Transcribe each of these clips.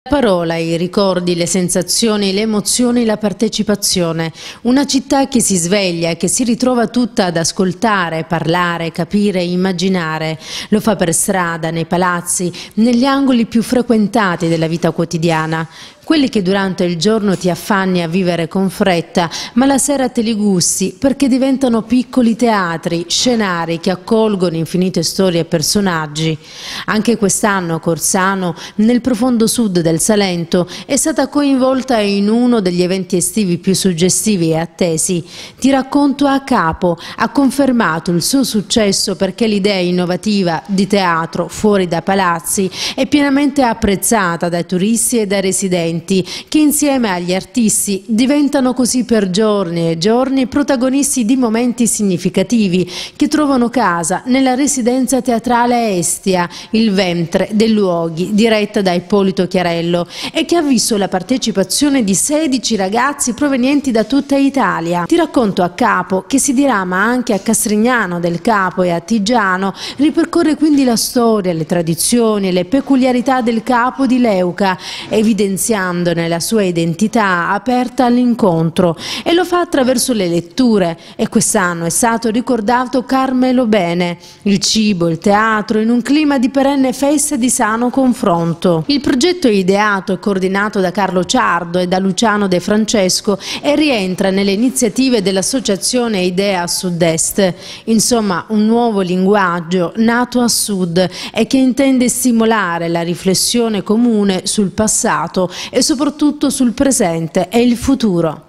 La parola, i ricordi, le sensazioni, le emozioni, la partecipazione. Una città che si sveglia e che si ritrova tutta ad ascoltare, parlare, capire, immaginare. Lo fa per strada, nei palazzi, negli angoli più frequentati della vita quotidiana. Quelli che durante il giorno ti affanni a vivere con fretta, ma la sera te li gusti perché diventano piccoli teatri, scenari che accolgono infinite storie e personaggi. Anche quest'anno Corsano, nel profondo sud del Salento, è stata coinvolta in uno degli eventi estivi più suggestivi e attesi. Ti racconto a capo ha confermato il suo successo perché l'idea innovativa di teatro fuori da palazzi è pienamente apprezzata dai turisti e dai residenti, che insieme agli artisti diventano così per giorni e giorni protagonisti di momenti significativi che trovano casa nella residenza teatrale Estia, il ventre dei luoghi, diretta da Ippolito Chiarello, e che ha visto la partecipazione di 16 ragazzi provenienti da tutta Italia. Ti racconto a capo che si dirama anche a Castrignano del Capo e a Tigiano, ripercorre quindi la storia, le tradizioni e le peculiarità del Capo di Leuca, evidenziandone la sua identità aperta all'incontro, e lo fa attraverso le letture. E quest'anno è stato ricordato Carmelo Bene, il cibo, il teatro in un clima di perenne festa e di sano confronto. Il progetto è ideato e coordinato da Carlo Ciardo e da Luciano De Francesco e rientra nelle iniziative dell'associazione Idea Sud-Est. Insomma, un nuovo linguaggio nato a Sud e che intende stimolare la riflessione comune sul passato e soprattutto sul presente e il futuro.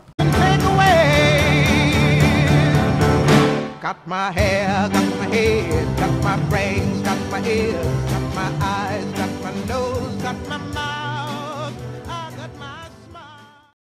Got my hair, got my head, got my brains, got my ears, got my eyes, got my nose, got my